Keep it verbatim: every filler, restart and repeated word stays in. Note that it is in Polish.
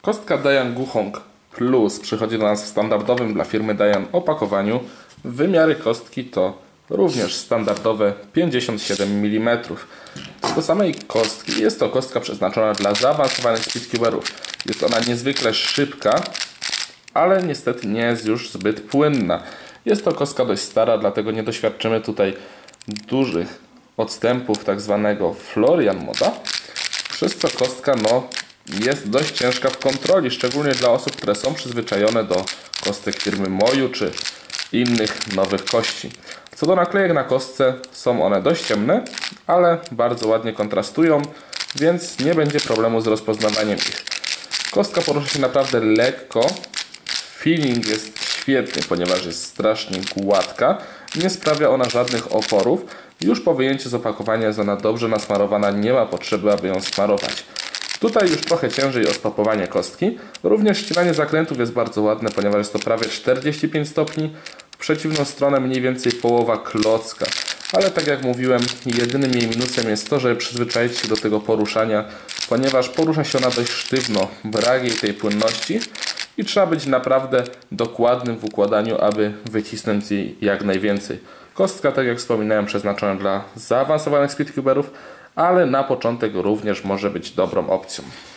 Kostka Dayan Guhong Plus przychodzi do nas w standardowym dla firmy Dayan opakowaniu. Wymiary kostki to również standardowe pięćdziesiąt siedem milimetrów. Co do samej kostki, jest to kostka przeznaczona dla zaawansowanych speedcuberów. Jest ona niezwykle szybka, ale niestety nie jest już zbyt płynna. Jest to kostka dość stara, dlatego nie doświadczymy tutaj dużych odstępów tak zwanego Florian moda, przez co kostka no, jest dość ciężka w kontroli, szczególnie dla osób, które są przyzwyczajone do kostek firmy Moju czy innych nowych kości. Co do naklejek na kostce, są one dość ciemne, ale bardzo ładnie kontrastują, więc nie będzie problemu z rozpoznawaniem ich. Kostka porusza się naprawdę lekko. Feeling jest świetny, ponieważ jest strasznie gładka. Nie sprawia ona żadnych oporów. Już po wyjęciu z opakowania jest ona dobrze nasmarowana, nie ma potrzeby, aby ją smarować. Tutaj już trochę ciężej o spapowanie kostki. Również ścinanie zakrętów jest bardzo ładne, ponieważ jest to prawie czterdzieści pięć stopni. W przeciwną stronę mniej więcej połowa klocka. Ale tak jak mówiłem, jedynym jej minusem jest to, żeby przyzwyczaić się do tego poruszania, ponieważ porusza się ona dość sztywno, brak jej tej płynności i trzeba być naprawdę dokładnym w układaniu, aby wycisnąć jej jak najwięcej. Kostka, tak jak wspominałem, przeznaczona dla zaawansowanych speedcuberów, ale na początek również może być dobrą opcją.